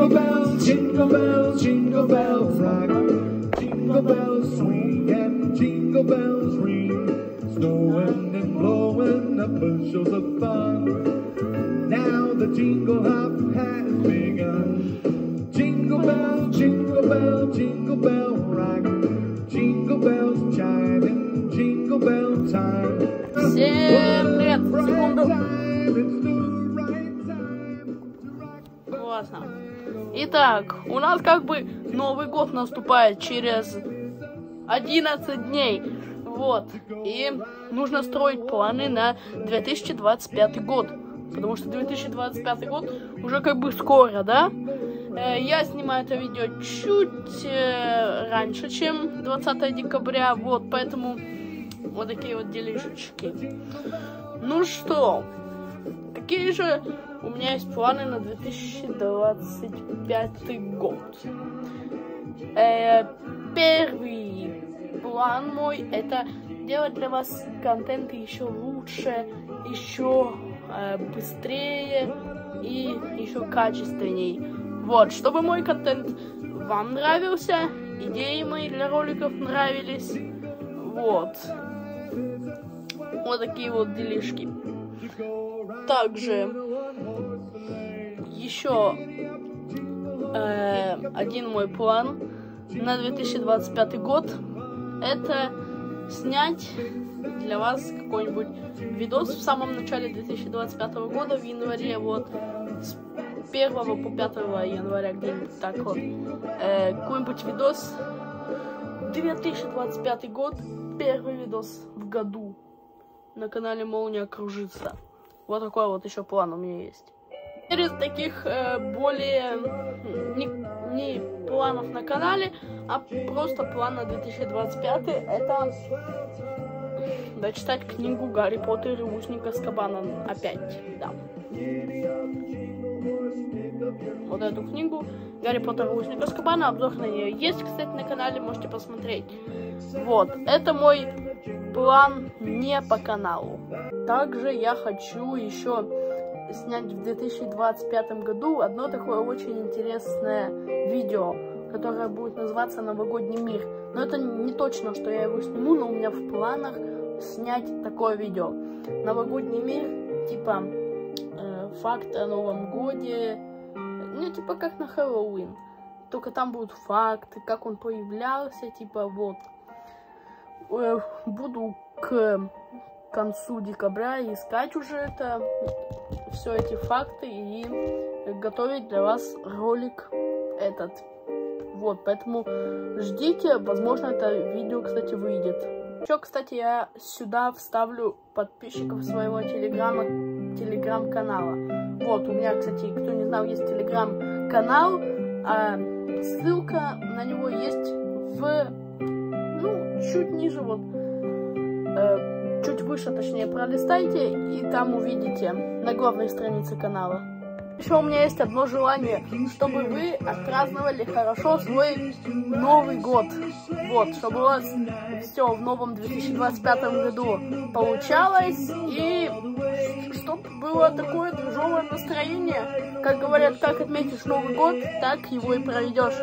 jingle bells rock. Jingle bells swing and jingle bells ring. Snowing and blowing up bushels of fun. Now the jingle hop has begun. Jingle bell, jingle bell, jingle bell rock. Jingle bells chiming, jingle bell time. Всем привет! Секунду. Классно. Итак, у нас как бы Новый год наступает через 11 дней. Вот. И нужно строить планы на 2025 год. Потому что 2025 год уже как бы скоро, да? Я снимаю это видео чуть раньше, чем 20 декабря. Вот, поэтому вот такие вот делишечки. Ну что, какие же у меня есть планы на 2025 год? Первый план мой — это делать для вас контент еще лучше, еще быстрее и еще качественней. Вот, чтобы мой контент вам нравился, идеи мои для роликов нравились. Вот. Вот такие вот делишки. Также еще один мой план на 2025 год — это снять для вас какой-нибудь видос в самом начале 2025 года, в январе, вот, с 1 по 5 января, где-нибудь так вот, какой-нибудь видос. 2025 год, первый видос в году на канале Молния кружится. Вот такой вот еще план у меня есть. Из таких более не планов на канале, а просто план на 2025 — это дочитать книгу «Гарри Поттер и узник Азкабана» опять, да. Вот эту книгу «Гарри Поттер и узник Азкабана», обзор на нее есть, кстати, на канале, можете посмотреть. Вот, это мой план не по каналу. Также я хочу еще снять в 2025 году одно такое очень интересное видео, которое будет называться «Новогодний мир». Но это не точно, что я его сниму, но у меня в планах снять такое видео. Новогодний мир, типа факты о Новом годе, ну типа как на Хэллоуин. Только там будут факты, как он появлялся, типа вот. Буду к концу декабря искать уже это, все эти факты, и готовить для вас ролик этот. Вот, поэтому ждите, возможно, это видео, кстати, выйдет. Еще, кстати, я сюда вставлю подписчиков своего телеграм-канала. Вот, у меня, кстати, кто не знал, есть телеграм-канал, а ссылка на него есть чуть ниже, вот, чуть выше, точнее, пролистайте, и там увидите на главной странице канала. Еще у меня есть одно желание, чтобы вы отпраздновали хорошо свой Новый год. Вот, чтобы у вас все в новом 2025 году получалось, и чтобы было такое движовое настроение. Как говорят, как отметишь Новый год, так его и проведешь.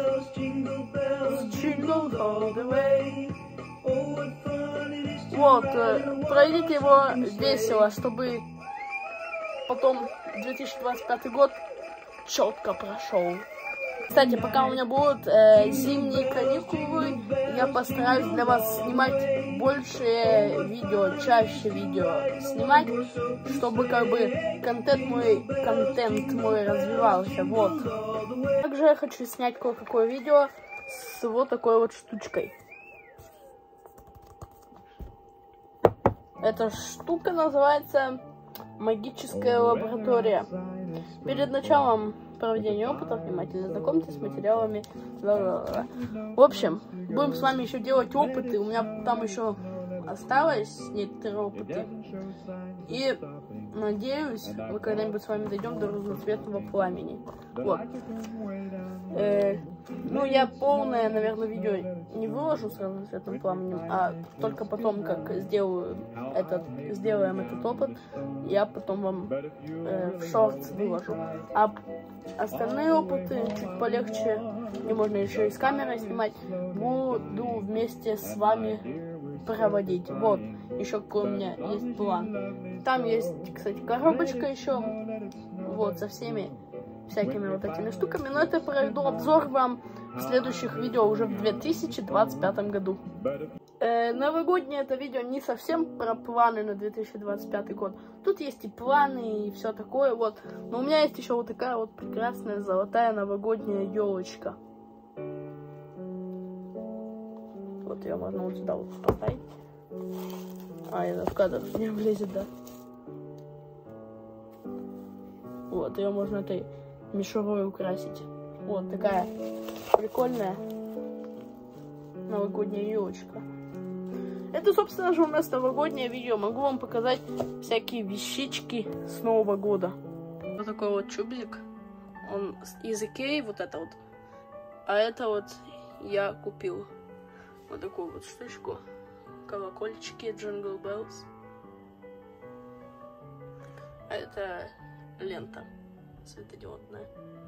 Вот, пройдите его весело, чтобы потом 2025 год четко прошел. Кстати, пока у меня будут зимние каникулы, я постараюсь для вас снимать больше видео, чаще видео снимать, чтобы как бы контент мой развивался. Вот. Также я хочу снять кое-какое видео с вот такой вот штучкой. Эта штука называется «Магическая лаборатория». Перед началом проведения опытов внимательно знакомьтесь с материалами. В общем, будем с вами еще делать опыты. У меня там еще осталось некоторые опыты. И надеюсь, мы когда-нибудь с вами дойдем до разноцветного пламени. Вот. Ну, я полное, наверное, видео не выложу с разноцветным пламенем, а только потом, как сделаем этот опыт, я потом вам в шортс выложу. А остальные опыты чуть полегче, и можно еще и с камерой снимать, буду вместе с вами проводить. Вот, еще какой у меня есть план. Там есть, кстати, коробочка еще, вот, со всеми всякими вот этими штуками, но это проведу обзор вам в следующих видео уже в 2025 году. Новогоднее это видео не совсем про планы на 2025 год. Тут есть и планы, и все такое вот. Но у меня есть еще вот такая вот прекрасная золотая новогодняя елочка. Вот ее можно вот сюда вот поставить. А, это в кадр не влезет, да. Вот, ее можно этой мишурой украсить. Вот такая прикольная новогодняя елочка. Это, собственно же, у нас новогоднее видео. Могу вам показать всякие вещички с Нового года. Вот такой вот чубзик. Он из Икеи, вот это вот. А это вот я купил. Вот такую вот штучку. Колокольчики, Jingle Bells. А это лента светодиодная.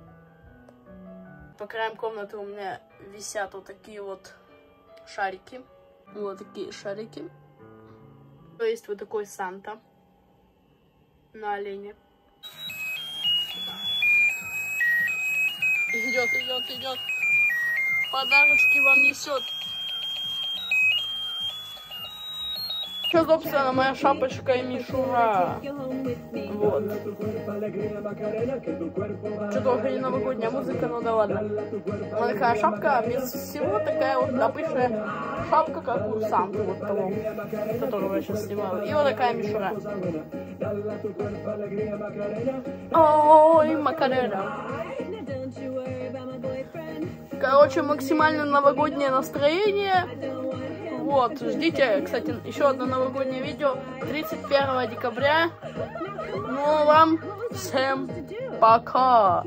По краям комнаты у меня висят вот такие вот шарики. Вот такие шарики. То есть вот такой Санта на олене. Идет. Подарочки вам несет. Еще, собственно, моя шапочка и мишура. Вот. Что-то уже не новогодняя музыка, ну да ладно. Вот такая шапка, без всего такая вот обычная шапка, как у Санты, вот того, которого я сейчас снимаю. И вот такая мишура. Ой, Макарена. Короче, максимально новогоднее настроение. Вот, ждите, кстати, еще одно новогоднее видео 31 декабря. Ну, вам всем пока!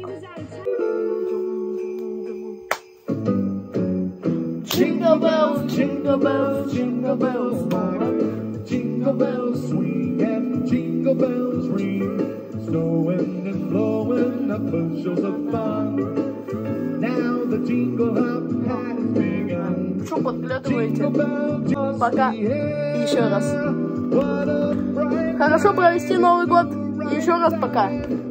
Jingle bells, jingle bells, jingle bells rock. Jingle bells swing and jingle bells ring. Snowing and blowing up bushels of fun. Now the jingle hop has begun. Что подглядываете? Пока. Еще раз. Хорошо провести Новый год. Еще раз пока.